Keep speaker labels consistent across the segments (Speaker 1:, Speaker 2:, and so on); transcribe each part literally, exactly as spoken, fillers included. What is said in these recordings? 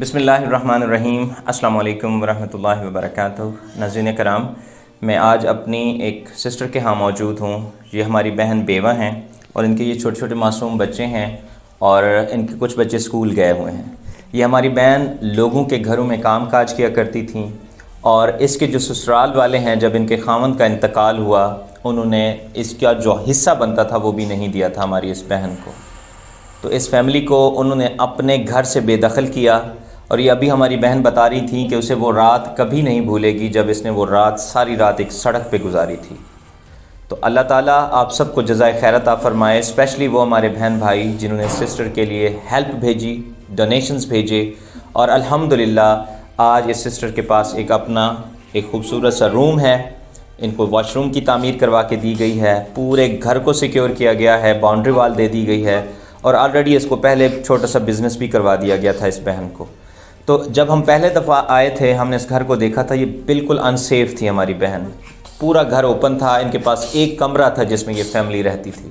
Speaker 1: बिस्मिल्लाहिर्रहमानिर्रहीम। अस्सलाम वालेकुम वरहमतुल्लाहि वबरकातुहू। नाज़रीन कराम, मैं आज अपनी एक सिस्टर के यहाँ मौजूद हूँ। ये हमारी बहन बेवा हैं और इनके ये छोटे छोटे मासूम बच्चे हैं और इनके कुछ बच्चे स्कूल गए हुए हैं। ये हमारी बहन लोगों के घरों में काम काज किया करती थी और इसके जो ससुराल वाले हैं, जब इनके खावंद का इंतकाल हुआ, उन्होंने इसका जो हिस्सा बनता था वो भी नहीं दिया था हमारी इस बहन को। तो इस फैमिली को उन्होंने अपने घर से बेदखल किया और ये अभी हमारी बहन बता रही थी कि उसे वो रात कभी नहीं भूलेगी जब इसने वो रात सारी रात एक सड़क पे गुजारी थी। तो अल्लाह ताला आप सबको जज़ाए खैर अता फरमाए, स्पेशली वो हमारे बहन भाई जिन्होंने सिस्टर के लिए हेल्प भेजी, डोनेशंस भेजे और अल्हम्दुलिल्लाह आज इस सिस्टर के पास एक अपना एक खूबसूरत सा रूम है। इनको वॉशरूम की तामीर करवा के दी गई है, पूरे घर को सिक्योर किया गया है, बाउंड्री वाल दे दी गई है और ऑलरेडी इसको पहले छोटा सा बिज़नेस भी करवा दिया गया था इस बहन को। तो जब हम पहले दफ़ा आए थे, हमने इस घर को देखा था, ये बिल्कुल अनसेफ थी हमारी बहन। पूरा घर ओपन था, इनके पास एक कमरा था जिसमें ये फैमिली रहती थी।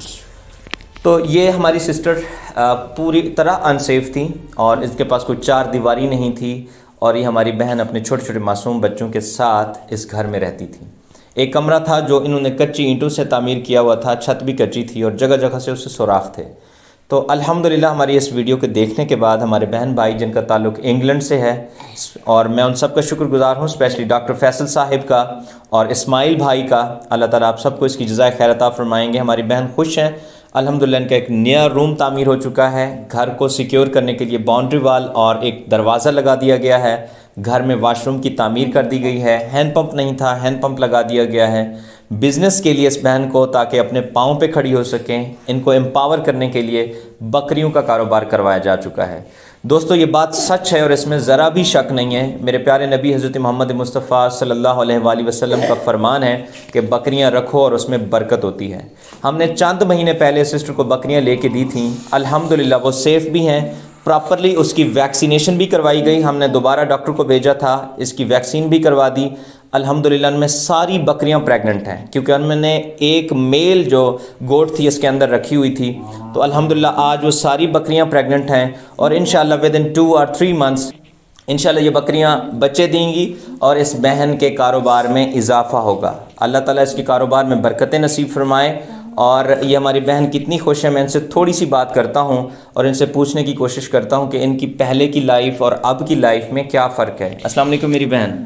Speaker 1: तो ये हमारी सिस्टर पूरी तरह अनसेफ थी और इसके पास कोई चार दीवारी नहीं थी और ये हमारी बहन अपने छोटे छोटे मासूम बच्चों के साथ इस घर में रहती थी। एक कमरा था जो इन्होंने कच्ची ईंटों से तामीर किया हुआ था, छत भी कच्ची थी और जगह जगह से उससे सुराख थे। तो अल्हम्दुलिल्लाह हमारी इस वीडियो को देखने के बाद हमारे बहन भाई जिनका ताल्लुक़ इंग्लैंड से है, और मैं उन सब का शुक्रगुजार हूँ, स्पेशली डॉक्टर फैसल साहिब का और इस्माइल भाई का। अल्लाह ताला आप सबको इसकी जज़ाए खैर अता फरमाएंगे। हमारी बहन खुश हैं अल्हम्दुलिल्लाह। इनका एक नया रूम तामीर हो चुका है, घर को सिक्योर करने के लिए बाउंड्री वाल और एक दरवाज़ा लगा दिया गया है, घर में वाशरूम की तामीर कर दी गई है, हैंड पंप नहीं था, हैंड पंप लगा दिया गया है बिज़नेस के लिए इस बहन को, ताकि अपने पाँव पे खड़ी हो सकें। इनको एम्पावर करने के लिए बकरियों का कारोबार करवाया जा चुका है। दोस्तों ये बात सच है और इसमें ज़रा भी शक नहीं है। मेरे प्यारे नबी हज़रत मोहम्मद मुस्तफ़ा सल्लल्लाहु अलैहि वसल्लम का फरमान है कि बकरियां रखो और उसमें बरकत होती है। हमने चंद महीने पहले सिस्टर को बकरियां लेके दी थी, अल्हम्दुलिल्लाह वो सेफ़ भी हैं, प्रॉपरली उसकी वैक्सीनेशन भी करवाई गई। हमने दोबारा डॉक्टर को भेजा था, इसकी वैक्सीन भी करवा दी। अल्हम्दुलिल्लाह उनमें सारी बकरियां प्रेग्नेंट हैं, क्योंकि उनमें एक मेल जो गोट थी इसके अंदर रखी हुई थी। तो अल्हम्दुलिल्लाह आज वो सारी बकरियां प्रेग्नेंट हैं और इंशाल्लाह विद इन टू और थ्री मंथ्स इंशाल्लाह ये बकरियां बच्चे देंगी और इस बहन के कारोबार में इजाफा होगा। अल्लाह ताला इसके कारोबार में बरकतें नसीब फरमाए। और ये हमारी बहन कितनी खुश है, मैं इनसे थोड़ी सी बात करता हूँ और इनसे पूछने की कोशिश करता हूँ कि इनकी पहले की लाइफ और अब की लाइफ में क्या फ़र्क है। अस्सलाम वालेकुम मेरी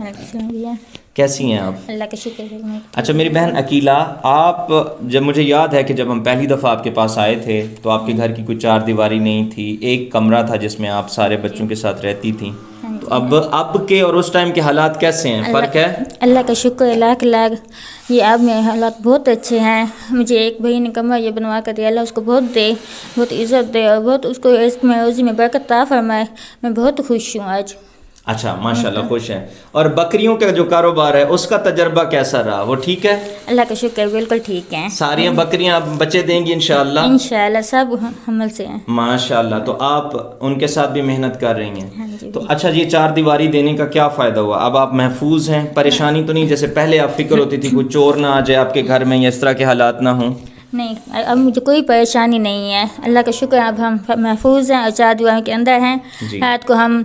Speaker 1: बहन, कैसी हैं आप?
Speaker 2: अल्लाह का शुक्र है।
Speaker 1: अच्छा मेरी बहन अकीला, आप जब मुझे याद है कि जब हम पहली दफ़ा आपके पास आए थे तो आपके घर की कोई चार दीवारी नहीं थी, एक कमरा था जिसमें आप सारे बच्चों के साथ रहती थी। तो अब अब के और उस टाइम के हालात कैसे हैं, फ़र्क है?
Speaker 2: अल्लाह का शुक्र है लाख लाख। ये अब मेरे हालात बहुत अच्छे हैं। मुझे एक भाई ने कमरा ये बनवा कर दिया, अल्लाह उसको बहुत दे, बहुत इज़्ज़त दे और बहुत उसको इसमें रोज़ी में बरकत अता फरमाए। मैं बहुत खुश हूँ आज।
Speaker 1: अच्छा माशाल्लाह खुश हैं। और बकरियों का जो कारोबार है उसका तजर्बा कैसा रहा, वो ठीक है?
Speaker 2: अल्लाह का शुक्र है, बिल्कुल ठीक है।
Speaker 1: सारी बकरियां बच्चे देंगी इंशाल्लाह?
Speaker 2: इंशाल्लाह सब हमल से हैं
Speaker 1: माशाल्लाह। तो आप उनके साथ भी मेहनत कर रही हैं।
Speaker 2: हाँ जी।
Speaker 1: तो अच्छा ये चार दीवारी देने का क्या फ़ायदा हुआ? अब आप महफूज हैं, परेशानी तो नहीं जैसे पहले आप फिक्र होती थी कोई चोर ना आ जाए आपके घर में या इस तरह के हालात ना हों?
Speaker 2: नहीं, अब मुझे कोई परेशानी नहीं है, अल्लाह का शुक्र है। अब हम महफूज हैं और चार दीवारों के अंदर हैं। रात को हम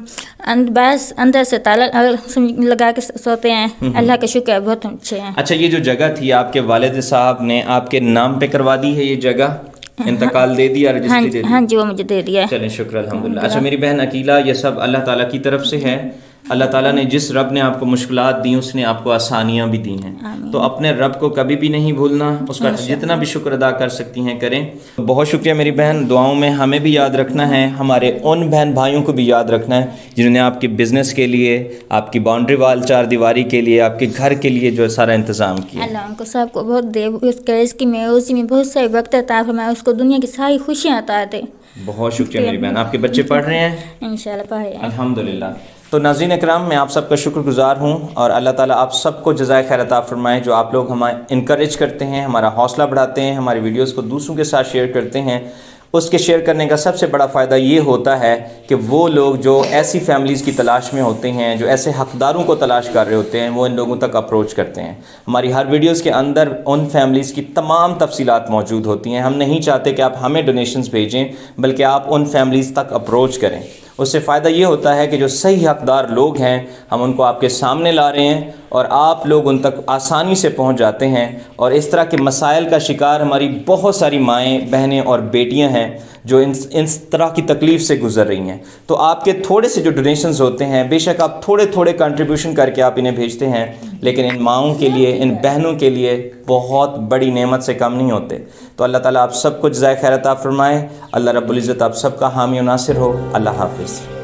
Speaker 2: बस अंदर से ताला लगा के सोते हैं। अल्लाह का शुक्र है, बहुत अच्छे हैं।
Speaker 1: अच्छा ये जो जगह थी आपके वालिद साहब ने आपके नाम पे करवा दी है, ये जगह इंतकाल दे दिया, रजिस्ट्री
Speaker 2: हाँ,
Speaker 1: दे दी?
Speaker 2: हाँ जी वो मुझे दे दिया।
Speaker 1: चलें शुक्र अल्हम्दुलिल्लाह। अच्छा मेरी बहन अकीला, ये सब अल्लाह ताला की तरफ से है। अल्लाह ताला ने जिस रब ने आपको मुश्किलात दी उसने आपको आसानियाँ भी दी हैं। तो अपने रब को कभी भी नहीं भूलना, उसका जितना भी शुक्र अदा कर सकती हैं करें। बहुत शुक्रिया मेरी बहन, दुआओं में हमें भी याद रखना है, हमारे उन बहन भाइयों को भी याद रखना है जिन्होंने आपके बिज़नेस के लिए, आपकी बाउंड्री वाल चार दीवारी के लिए, आपके घर के लिए जो सारा इंतज़ाम किया।
Speaker 2: अल्लाह उनको सबको बहुत दे, उसके इसकी में उसी में बहुत सारी बरकत अता फरमाए, उसको दुनिया की सारी खुशियाँ अता दे।
Speaker 1: बहुत शुक्रिया मेरी बहन। आपके बच्चे पढ़ रहे हैं?
Speaker 2: इंशाल्लाह पढ़ रहे हैं
Speaker 1: अल्हम्दुलिल्लाह। तो नाज़रीन इकराम, मैं आप सबका शुक्रगुजार हूँ और अल्लाह ताला आप सबको जज़ाए खैर अता फरमाए। जो आप लोग हमें इनकरेज करते हैं, हमारा हौसला बढ़ाते हैं, हमारी वीडियोस को दूसरों के साथ शेयर करते हैं, उसके शेयर करने का सबसे बड़ा फ़ायदा ये होता है कि वो लोग जो ऐसी फैमिलीज़ की तलाश में होते हैं, जो ऐसे हक़दारों को तलाश कर रहे होते हैं, वो इन लोगों तक अप्रोच करते हैं। हमारी हर वीडियोज़ के अंदर उन फैमिलीज़ की तमाम तफसीलात मौजूद होती हैं। हम नहीं चाहते कि आप हमें डोनेशंस भेजें, बल्कि आप उन फैमिलीज़ तक अप्रोच करें, उससे फ़ायदा ये होता है कि जो सही हकदार लोग हैं हम उनको आपके सामने ला रहे हैं और आप लोग उन तक आसानी से पहुंच जाते हैं। और इस तरह के मसाइल का शिकार हमारी बहुत सारी माएँ, बहनें और बेटियां हैं जो इन इस तरह की तकलीफ़ से गुज़र रही हैं। तो आपके थोड़े से जो डोनेशंस होते हैं, बेशक आप थोड़े थोड़े कंट्रीब्यूशन करके आप इन्हें भेजते हैं, लेकिन इन माओं के लिए, इन बहनों के लिए बहुत बड़ी नेमत से कम नहीं होते। तो अल्लाह ताला आप सबको जज़ाए खैर अता फरमाए। अल्लाह रब्बुल इज़्ज़त आप सबका हामी और नासिर हो। अल्लाह हाफ़िज़।